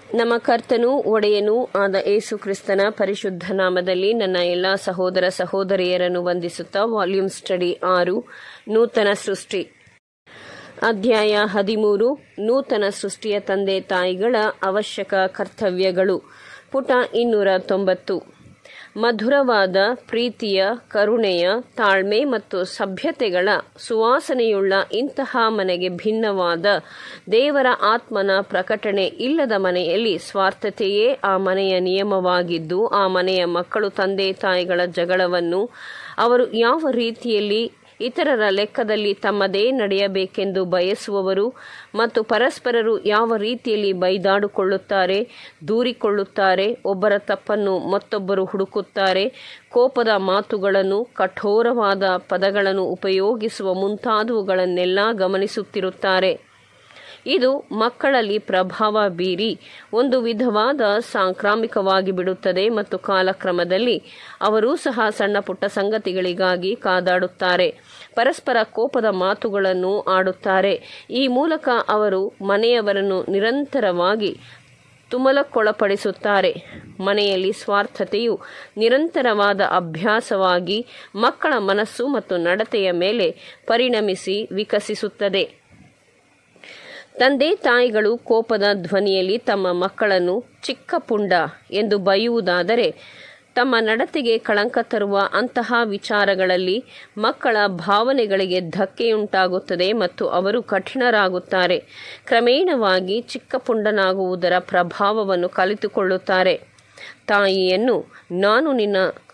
ನಮ್ಮ ಕರ್ತನೂ ಒಡೆಯನೂ ಆದ ಯೇಸು ಕ್ರಿಸ್ತನ ಪರಿಶುದ್ಧ ನಾಮದಲ್ಲಿ ನನ್ನ ಎಲ್ಲ ಸಹೋದರ ಸಹೋದರಿಯರನ್ನು ವಂದಿಸುತ್ತಾ ವಾಲ್ಯೂಮ್ ಸ್ಟಡಿ 6 ನೂತನ ಸೃಷ್ಟಿ ಅಧ್ಯಾಯ 13 ನೂತನ ಸೃಷ್ಟಿಯ ತಂದೆ ತಾಯಿಗಳ ಅವಶ್ಯಕ ಕರ್ತವ್ಯಗಳು ಪುಟ 290 ಮಧುರವಾದ ಪ್ರೀತಿಯ ಕರುಣೆಯ ತಾಳ್ಮೆ ಮತ್ತು ಸಭ್ಯತೆಗಳ ಸುವಾಸನೆಯುಳ್ಳ ಇಂತಹ ಮನೆಗೆ ಭಿನ್ನವಾದ ದೇವರ ಆತ್ಮನ ಪ್ರಕಟಣೆ ಇಲ್ಲದ ಮನೆಯಲ್ಲಿ ಸ್ವಾರ್ಥತೆಯೇ ಆ ಮನೆಯ ನಿಯಮವಾಗಿದ್ದು ಆ ಮನೆಯ ಮಕ್ಕಳು ತಂದೆ ತಾಯಿಗಳ ಜಗಳವನ್ನು ಅವರು ಯಾವ ರೀತಿಯಲ್ಲಿ ಇತರರ ಲೆಕ್ಕದಲ್ಲಿ ತಮ್ಮದೇ ನಡೆಯಬೇಕೆಂದು ಬಯಸುವವರು ಮತ್ತು ಪರಸ್ಪರರು ಯಾವ ರೀತಿಯಲ್ಲಿ ಬೈದಾಡಿಕೊಳ್ಳುತ್ತಾರೆ, ದೂರಿಕೊಳ್ಳುತ್ತಾರೆ, ಒಬ್ಬರ ತಪ್ಪನ್ನು ಮತ್ತೊಬ್ಬರು ಹುಡುಕುತ್ತಾರೆ, ಕೋಪದ ಮಾತುಗಳನ್ನು, ಕಠೋರವಾದ ಪದಗಳನ್ನು ಉಪಯೋಗಿಸುವ ಮುಂತಾದವುಗಳನ್ನೆಲ್ಲ ಗಮನಿಸುತ್ತಿರುತ್ತಾರೆ. ಇದು ಮಕ್ಕಳಲ್ಲಿ ಪ್ರಭಾವ ಬೀರಿ ಒಂದು ವಿಧವಾದ ಸಾಂಕ್ರಾಮಿಕವಾಗಿ ಬಿಡುತ್ತದೆ ಮತ್ತು ಕಾಲಕ್ರಮದಲ್ಲಿ ಅವರೂ ಸಹ ಸಣ್ಣ ಪುಟ್ಟ ಸಂಗತಿಗಳಿಗಾಗಿ ಕಾದಾಡುತ್ತಾರೆ, ಪರಸ್ಪರ ಕೋಪದ ಮಾತುಗಳನ್ನು ಆಡುತ್ತಾರೆ. ಈ ಮೂಲಕ ಅವರು ಮನೆಯವರನ್ನು ನಿರಂತರವಾಗಿ ತುಮಲಕ್ಕೊಳಪಡಿಸುತ್ತಾರೆ. ಮನೆಯಲ್ಲಿ ಸ್ವಾರ್ಥತೆಯು ನಿರಂತರವಾದ ಅಭ್ಯಾಸವಾಗಿ ಮಕ್ಕಳ ಮನಸ್ಸು ಮತ್ತು ನಡತೆಯ ಮೇಲೆ ಪರಿಣಮಿಸಿ ವಿಕಸಿಸುತ್ತದೆ. ತಂದೆ ತಾಯಿಗಳು ಕೋಪದ ಧ್ವನಿಯಲ್ಲಿ ತಮ್ಮ ಮಕ್ಕಳನ್ನು ಚಿಕ್ಕ ಪುಂಡ ಎಂದು ಬೈಯುವುದಾದರೆ ತಮ್ಮ ನಡತೆಗೆ ಕಳಂಕ ತರುವ ಅಂತಹ ವಿಚಾರಗಳಲ್ಲಿ ಮಕ್ಕಳ ಭಾವನೆಗಳಿಗೆ ಧಕ್ಕೆಯುಂಟಾಗುತ್ತದೆ ಮತ್ತು ಅವರು ಕಠಿಣರಾಗುತ್ತಾರೆ. ಕ್ರಮೇಣವಾಗಿ ಚಿಕ್ಕ ಪುಂಡನಾಗುವುದರ ಪ್ರಭಾವವನ್ನು ಕಲಿತುಕೊಳ್ಳುತ್ತಾರೆ. ತಾಯಿಯನ್ನು ನಾನು ನಿನ್ನ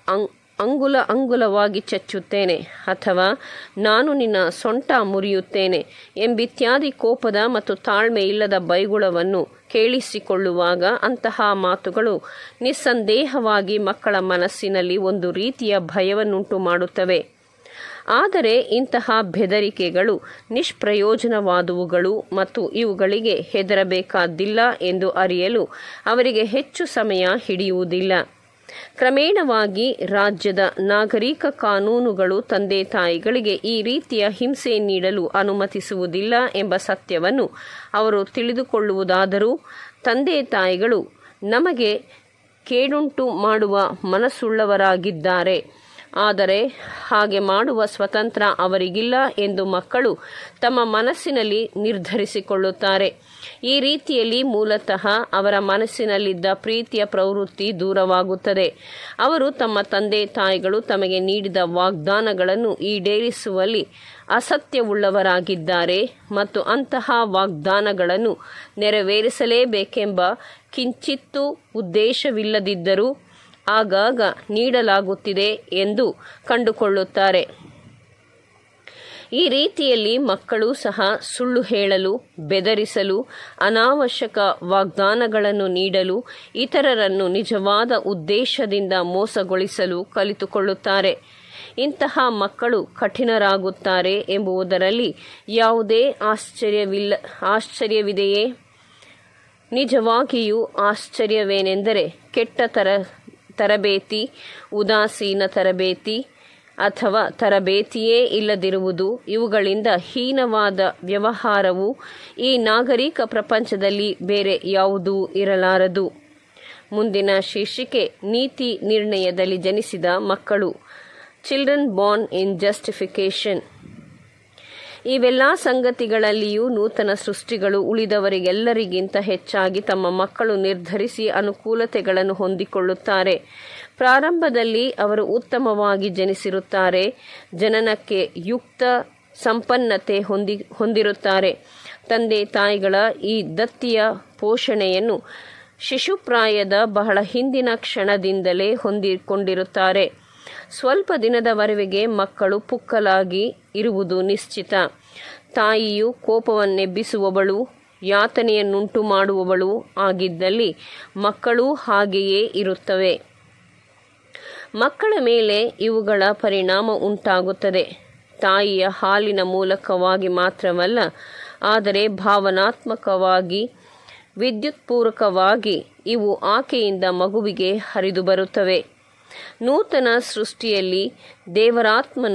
ಅಂಗುಲವಾಗಿ ಚಚ್ಚುತ್ತೇನೆ ಅಥವಾ ನಾನು ನಿನ್ನ ಸೊಂಟ ಮುರಿಯುತ್ತೇನೆ ಎಂಬಿತ್ಯಾದಿ ಕೋಪದ ಮತ್ತು ತಾಳ್ಮೆ ಇಲ್ಲದ ಬೈಗುಳವನ್ನು ಕೇಳಿಸಿಕೊಳ್ಳುವಾಗ ಅಂತಹ ಮಾತುಗಳು ನಿಸ್ಸಂದೇಹವಾಗಿ ಮಕ್ಕಳ ಮನಸ್ಸಿನಲ್ಲಿ ಒಂದು ರೀತಿಯ ಭಯವನ್ನುಂಟು ಮಾಡುತ್ತವೆ. ಆದರೆ ಇಂತಹ ಬೆದರಿಕೆಗಳು ನಿಷ್ಪ್ರಯೋಜನವಾದವುಗಳು ಮತ್ತು ಇವುಗಳಿಗೆ ಹೆದರಬೇಕಾದ್ದಿಲ್ಲ ಎಂದು ಅರಿಯಲು ಅವರಿಗೆ ಹೆಚ್ಚು ಸಮಯ ಹಿಡಿಯುವುದಿಲ್ಲ. ಕ್ರಮೇಣವಾಗಿ ರಾಜ್ಯದ ನಾಗರಿಕ ಕಾನೂನುಗಳು ತಂದೆ ತಾಯಿಗಳಿಗೆ ಈ ರೀತಿಯ ಹಿಂಸೆ ನೀಡಲು ಅನುಮತಿಸುವುದಿಲ್ಲ ಎಂಬ ಸತ್ಯವನ್ನು ಅವರು ತಿಳಿದುಕೊಳ್ಳುವುದಾದರೂ ತಂದೆ ತಾಯಿಗಳು ನಮಗೆ ಕೇಡುಂಟು ಮಾಡುವ ಮನಸ್ಸುಳ್ಳವರಾಗಿದ್ದಾರೆ, ಆದರೆ ಹಾಗೆ ಮಾಡುವ ಸ್ವತಂತ್ರ ಅವರಿಗಿಲ್ಲ ಎಂದು ಮಕ್ಕಳು ತಮ್ಮ ಮನಸ್ಸಿನಲ್ಲಿ ನಿರ್ಧರಿಸಿಕೊಳ್ಳುತ್ತಾರೆ. ಈ ರೀತಿಯಲ್ಲಿ ಮೂಲತಃ ಅವರ ಮನಸ್ಸಿನಲ್ಲಿದ್ದ ಪ್ರೀತಿಯ ಪ್ರವೃತ್ತಿ ದೂರವಾಗುತ್ತದೆ. ಅವರು ತಮ್ಮ ತಂದೆ ತಾಯಿಗಳು ತಮಗೆ ನೀಡಿದ ವಾಗ್ದಾನಗಳನ್ನು ಈಡೇರಿಸುವಲ್ಲಿ ಅಸತ್ಯವುಳ್ಳವರಾಗಿದ್ದಾರೆ ಮತ್ತು ಅಂತಹ ವಾಗ್ದಾನಗಳನ್ನು ನೆರವೇರಿಸಲೇಬೇಕೆಂಬ ಕಿಂಚಿತ್ತೂ ಉದ್ದೇಶವಿಲ್ಲದಿದ್ದರೂ ಆಗಾಗ ನೀಡಲಾಗುತ್ತಿದೆ ಎಂದು ಕಂಡುಕೊಳ್ಳುತ್ತಾರೆ. ಈ ರೀತಿಯಲ್ಲಿ ಮಕ್ಕಳು ಸಹ ಸುಳ್ಳು ಹೇಳಲು, ಬೆದರಿಸಲು, ಅನಾವಶ್ಯಕ ವಾಗ್ದಾನಗಳನ್ನು ನೀಡಲು, ಇತರರನ್ನು ನಿಜವಾದ ಉದ್ದೇಶದಿಂದ ಮೋಸಗೊಳಿಸಲು ಕಲಿತುಕೊಳ್ಳುತ್ತಾರೆ. ಇಂತಹ ಮಕ್ಕಳು ಕಠಿಣರಾಗುತ್ತಾರೆ ಎಂಬುದರಲ್ಲಿ ಯಾವುದೇ ಆಶ್ಚರ್ಯವಿದೆಯೇ? ನಿಜವಾಗಿಯೂ ಆಶ್ಚರ್ಯವೇನೆಂದರೆ ಕೆಟ್ಟ ತರಬೇತಿ, ಉದಾಸೀನ ತರಬೇತಿ ಅಥವಾ ತರಬೇತಿಯೇ ಇಲ್ಲದಿರುವುದು, ಇವುಗಳಿಂದ ಹೀನವಾದ ವ್ಯವಹಾರವು ಈ ನಾಗರಿಕ ಪ್ರಪಂಚದಲ್ಲಿ ಬೇರೆ ಯಾವುದೂ ಇರಲಾರದು. ಮುಂದಿನ ಶೀರ್ಷಿಕೆ ನೀತಿ ನಿರ್ಣಯದಲ್ಲಿ ಜನಿಸಿದ ಮಕ್ಕಳು, ಚಿಲ್ಡ್ರನ್ ಬಾರ್ನ್ ಇನ್ ಜಸ್ಟಿಫಿಕೇಶನ್. ಇವೆಲ್ಲ ಸಂಗತಿಗಳಲ್ಲಿಯೂ ನೂತನ ಸೃಷ್ಟಿಗಳು ಉಳಿದವರಿಗೆಲ್ಲರಿಗಿಂತ ಹೆಚ್ಚಾಗಿ ತಮ್ಮ ಮಕ್ಕಳು ನಿರ್ಧರಿಸಿ ಅನುಕೂಲತೆಗಳನ್ನು ಹೊಂದಿಕೊಳ್ಳುತ್ತಾರೆ. ಪ್ರಾರಂಭದಲ್ಲಿ ಅವರು ಉತ್ತಮವಾಗಿ ಜನಿಸಿರುತ್ತಾರೆ, ಜನನಕ್ಕೆ ಯುಕ್ತ ಸಂಪನ್ನತೆ ಹೊಂದಿರುತ್ತಾರೆ. ತಂದೆ ತಾಯಿಗಳ ಈ ದತ್ತಿಯ ಪೋಷಣೆಯನ್ನು ಶಿಶುಪ್ರಾಯದ ಬಹಳ ಹಿಂದಿನ ಕ್ಷಣದಿಂದಲೇ ಹೊಂದಿಕೊಂಡಿರುತ್ತಾರೆ. ಸ್ವಲ್ಪ ದಿನದವರೆಗೆ ಮಕ್ಕಳು ಪುಕ್ಕಲಾಗಿ ಇರುವುದು ನಿಶ್ಚಿತ. ತಾಯಿಯು ಕೋಪವನ್ನೆಬ್ಬಿಸುವವಳು, ಯಾತನೆಯನ್ನುಂಟು ಮಾಡುವವಳು ಆಗಿದ್ದಲ್ಲಿ ಮಕ್ಕಳೂ ಹಾಗೆಯೇ ಇರುತ್ತವೆ. ಮಕ್ಕಳ ಮೇಲೆ ಇವುಗಳ ಪರಿಣಾಮ ಉಂಟಾಗುತ್ತದೆ. ತಾಯಿಯ ಹಾಲಿನ ಮೂಲಕವಾಗಿ ಮಾತ್ರವಲ್ಲ, ಆದರೆ ಭಾವನಾತ್ಮಕವಾಗಿ, ವಿದ್ಯುತ್ಪೂರ್ವಕವಾಗಿ ಇವು ಆಕೆಯಿಂದ ಮಗುವಿಗೆ ಹರಿದು ಬರುತ್ತವೆ. ನೂತನ ಸೃಷ್ಟಿಯಲ್ಲಿ ದೇವರಾತ್ಮನು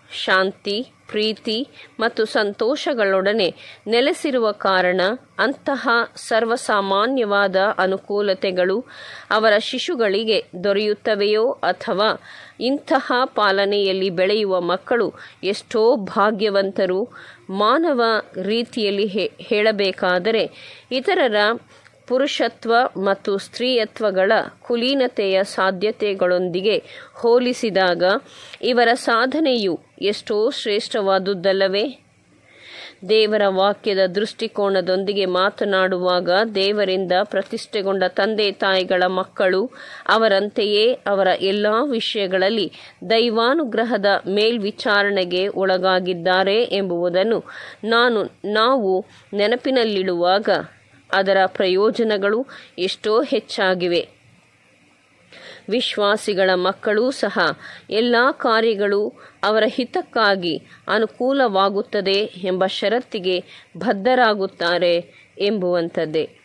ಶಾಂತಿ, ಪ್ರೀತಿ ಮತ್ತು ಸಂತೋಷಗಳೊಡನೆ ನೆಲೆಸಿರುವ ಕಾರಣ ಅಂತಹ ಸರ್ವಸಾಮಾನ್ಯವಾದ ಅನುಕೂಲತೆಗಳು ಅವರ ಶಿಶುಗಳಿಗೆ ದೊರೆಯುತ್ತವೆಯೋ ಅಥವಾ ಇಂತಹ ಪಾಲನೆಯಲ್ಲಿ ಬೆಳೆಯುವ ಮಕ್ಕಳು ಎಷ್ಟೋ ಭಾಗ್ಯವಂತರು. ಮಾನವ ರೀತಿಯಲ್ಲಿ ಹೇಳಬೇಕಾದರೆ ಇತರರ ಪುರುಷತ್ವ ಮತ್ತು ಸ್ತ್ರೀಯತ್ವಗಳ ಕುಲೀನತೆಯ ಸಾಧ್ಯತೆಗಳೊಂದಿಗೆ ಹೋಲಿಸಿದಾಗ ಇವರ ಸಾಧನೆಯು ಎಷ್ಟೋ ಶ್ರೇಷ್ಠವಾದುದಲ್ಲವೇ? ದೇವರ ವಾಕ್ಯದ ದೃಷ್ಟಿಕೋನದೊಂದಿಗೆ ಮಾತನಾಡುವಾಗ ದೇವರಿಂದ ಪ್ರತಿಷ್ಠೆಗೊಂಡ ತಂದೆ ತಾಯಿಗಳ ಮಕ್ಕಳು ಅವರಂತೆಯೇ ಅವರ ಎಲ್ಲ ವಿಷಯಗಳಲ್ಲಿ ದೈವಾನುಗ್ರಹದ ಮೇಲ್ವಿಚಾರಣೆಗೆ ಒಳಗಾಗಿದ್ದಾರೆ ಎಂಬುದನ್ನು ನಾವು ನೆನಪಿನಲ್ಲಿಡುವಾಗ ಅದರ ಪ್ರಯೋಜನಗಳು ಎಷ್ಟೋ ಹೆಚ್ಚಾಗಿವೆ. ವಿಶ್ವಾಸಿಗಳ ಮಕ್ಕಳೂ ಸಹ ಎಲ್ಲ ಕಾರ್ಯಗಳು ಅವರ ಹಿತಕ್ಕಾಗಿ ಅನುಕೂಲವಾಗುತ್ತದೆ ಎಂಬ ಷರತ್ತಿಗೆ ಬದ್ಧರಾಗುತ್ತಾರೆ ಎಂಬುವಂಥದ್ದೇ.